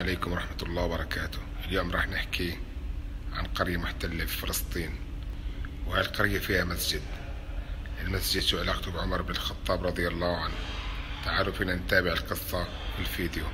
عليكم ورحمة الله وبركاته. اليوم راح نحكي عن قرية محتلة في فلسطين، وهي القرية فيها مسجد. المسجد شو علاقته بعمر بن الخطاب رضي الله عنه؟ تعالوا فينا نتابع القصة في الفيديو.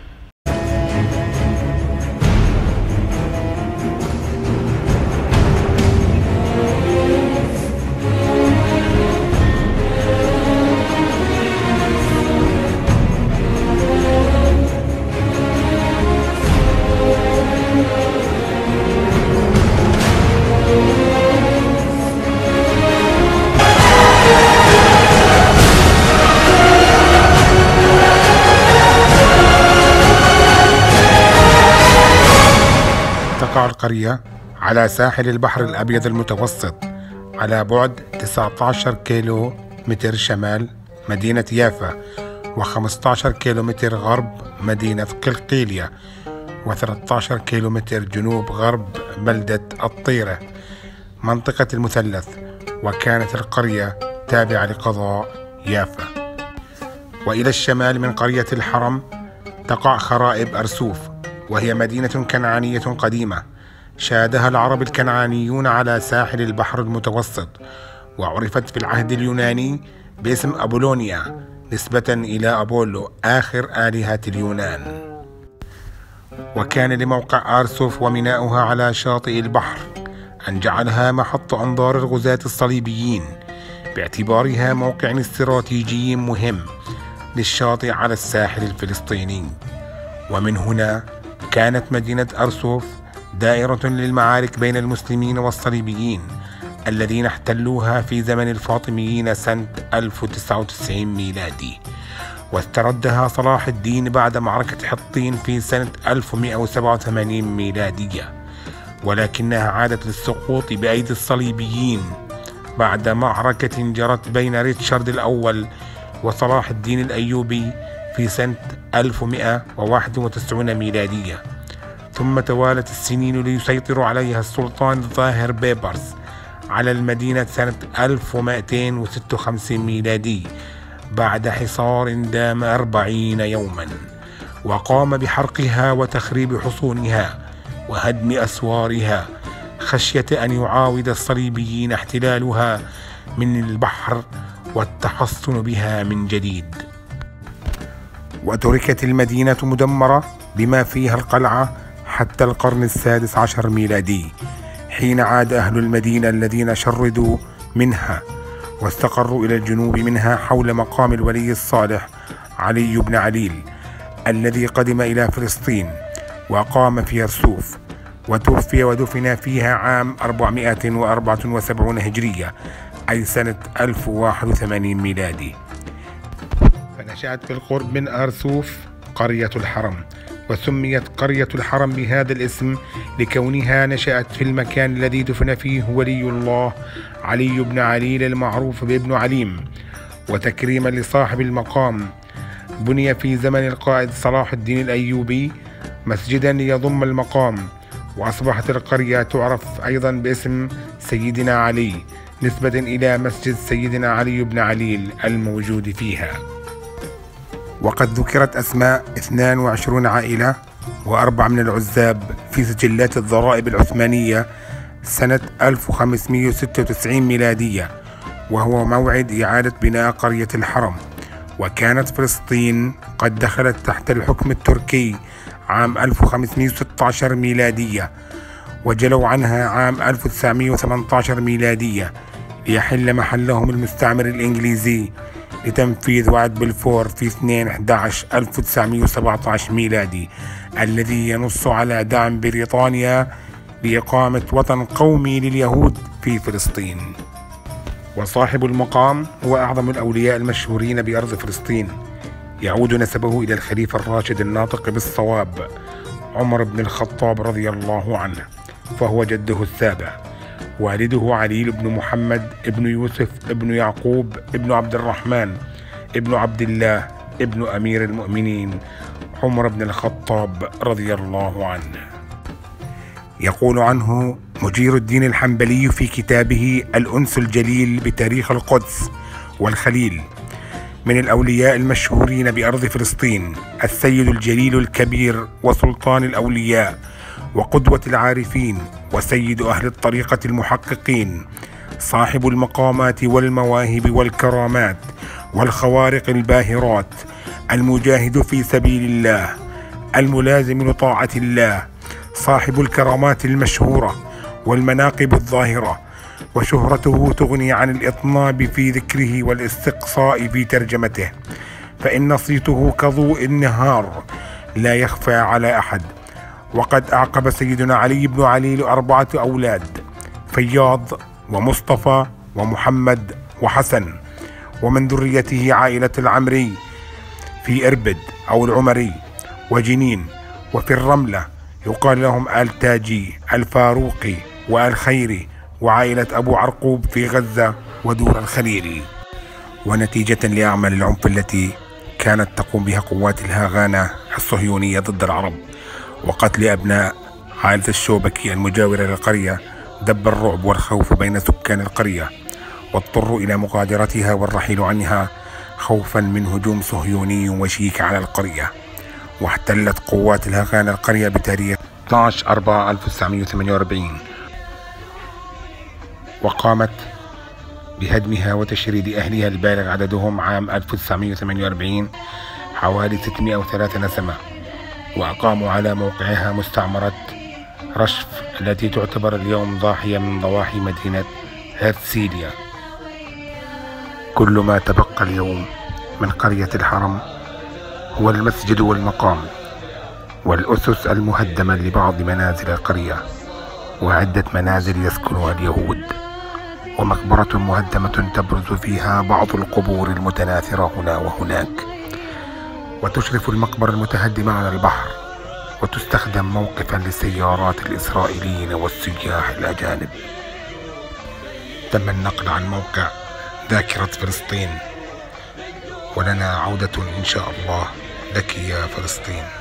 تقع القرية على ساحل البحر الأبيض المتوسط، على بعد 19 كيلو متر شمال مدينة يافا، و15 كيلو متر غرب مدينة قلقيلية، و13 كيلو متر جنوب غرب بلدة الطيرة، منطقة المثلث. وكانت القرية تابعة لقضاء يافا. وإلى الشمال من قرية الحرم تقع خرائب أرسوف، وهي مدينة كنعانية قديمة شادها العرب الكنعانيون على ساحل البحر المتوسط، وعرفت في العهد اليوناني باسم أبولونيا نسبة إلى أبولو آخر آلهة اليونان. وكان لموقع أرسوف وميناؤها على شاطئ البحر أن جعلها محط أنظار الغزاة الصليبيين، باعتبارها موقع استراتيجي مهم للشاطئ على الساحل الفلسطيني. ومن هنا كانت مدينة أرسوف دائرة للمعارك بين المسلمين والصليبيين الذين احتلوها في زمن الفاطميين سنة 1099 ميلادي، واستردها صلاح الدين بعد معركة حطين في سنة 1187 ميلادية، ولكنها عادت للسقوط بأيدي الصليبيين بعد معركة جرت بين ريتشارد الأول وصلاح الدين الأيوبي في سنة 1191 ميلادية. ثم توالت السنين ليسيطر عليها السلطان الظاهر بيبرس على المدينة سنة 1256 ميلادي بعد حصار دام 40 يوما، وقام بحرقها وتخريب حصونها وهدم أسوارها خشية أن يعاود الصليبيين احتلالها من البحر والتحصن بها من جديد. وتركت المدينة مدمرة بما فيها القلعة حتى القرن السادس عشر ميلادي، حين عاد أهل المدينة الذين شردوا منها واستقروا إلى الجنوب منها حول مقام الولي الصالح علي بن عليل الذي قدم إلى فلسطين وقام في أرسوف، وتوفي ودفن فيها عام 474 هجرية، أي سنة 1081 ميلادي. فنشأت في القرب من أرسوف قرية الحرم، وسميت قرية الحرم بهذا الاسم لكونها نشأت في المكان الذي دفن فيه ولي الله علي بن عليل المعروف بابن عليم. وتكريما لصاحب المقام بني في زمن القائد صلاح الدين الأيوبي مسجدا ليضم المقام، وأصبحت القرية تعرف أيضا باسم سيدنا علي نسبة إلى مسجد سيدنا علي بن عليل الموجود فيها. وقد ذكرت أسماء 22 عائلة و4 من العزاب في سجلات الضرائب العثمانية سنة 1596 ميلادية، وهو موعد إعادة بناء قرية الحرم. وكانت فلسطين قد دخلت تحت الحكم التركي عام 1516 ميلادية، وجلوا عنها عام 1918 ميلادية ليحل محلهم المستعمر الإنجليزي لتنفيذ وعد بلفور في 2/11/1917 ميلادي، الذي ينص على دعم بريطانيا لإقامة وطن قومي لليهود في فلسطين. وصاحب المقام هو أعظم الأولياء المشهورين بأرض فلسطين، يعود نسبه إلى الخليفة الراشد الناطق بالصواب عمر بن الخطاب رضي الله عنه، فهو جده السابع. والده علي بن محمد ابن يوسف ابن يعقوب ابن عبد الرحمن ابن عبد الله ابن أمير المؤمنين عمر بن الخطاب رضي الله عنه. يقول عنه مجير الدين الحنبلي في كتابه الأنس الجليل بتاريخ القدس والخليل: من الأولياء المشهورين بأرض فلسطين السيد الجليل الكبير وسلطان الأولياء وقدوة العارفين وسيد أهل الطريقة المحققين، صاحب المقامات والمواهب والكرامات والخوارق الباهرات، المجاهد في سبيل الله، الملازم لطاعة الله، صاحب الكرامات المشهورة والمناقب الظاهرة، وشهرته تغني عن الإطناب في ذكره والاستقصاء في ترجمته، فإن صيته كضوء النهار لا يخفى على أحد. وقد أعقب سيدنا علي بن علي 4 أولاد: فياض ومصطفى ومحمد وحسن، ومن ذريته عائلة العمري في إربد أو العمري وجنين، وفي الرملة يقال لهم آل تاجي الفاروقي وآل خيري، وعائلة أبو عرقوب في غزة ودور الخليل. ونتيجة لأعمال العنف التي كانت تقوم بها قوات الهاغانة الصهيونية ضد العرب وقتل أبناء عائلة الشوبكي المجاورة للقرية، دب الرعب والخوف بين سكان القرية، واضطروا إلى مغادرتها والرحيل عنها خوفا من هجوم صهيوني وشيك على القرية. واحتلت قوات الهاغانة القرية بتاريخ 12/4/1948، وقامت بهدمها وتشريد أهلها البالغ عددهم عام 1948 حوالي 603 نسمة، وأقاموا على موقعها مستعمرة رشف التي تعتبر اليوم ضاحية من ضواحي مدينة هرتسيليا. كل ما تبقى اليوم من قرية الحرم هو المسجد والمقام والأسس المهدمة لبعض منازل القرية، وعدة منازل يسكنها اليهود، ومقبرة مهدمة تبرز فيها بعض القبور المتناثرة هنا وهناك، وتشرف المقبرة المتهدمة على البحر، وتستخدم موقفا للسيارات الإسرائيليين والسياح الأجانب. تم النقل عن موقع ذاكرة فلسطين، ولنا عودة إن شاء الله لك يا فلسطين.